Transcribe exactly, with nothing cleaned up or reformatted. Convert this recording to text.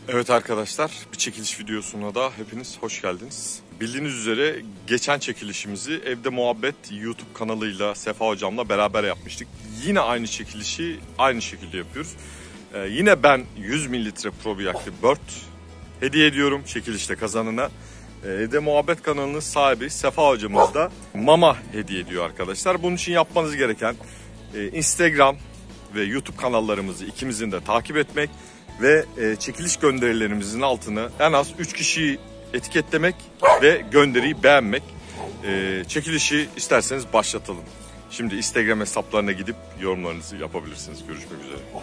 Evet arkadaşlar, bir çekiliş videosuna da hepiniz hoş geldiniz. Bildiğiniz üzere geçen çekilişimizi Evde Muhabbet YouTube kanalıyla Sefa hocamla beraber yapmıştık. Yine aynı çekilişi aynı şekilde yapıyoruz. Ee, yine ben yüz mililitre probiyaklı Bird hediye ediyorum çekilişte kazanına. Ee, Evde Muhabbet kanalının sahibi Sefa hocamız da mama hediye ediyor arkadaşlar. Bunun için yapmanız gereken e, Instagram ve YouTube kanallarımızı ikimizin de takip etmek ve e, çekiliş gönderilerimizin altına en az üç kişiyi etiketlemek ve gönderiyi beğenmek. E, çekilişi isterseniz başlatalım. Şimdi Instagram hesaplarına gidip yorumlarınızı yapabilirsiniz. Görüşmek üzere.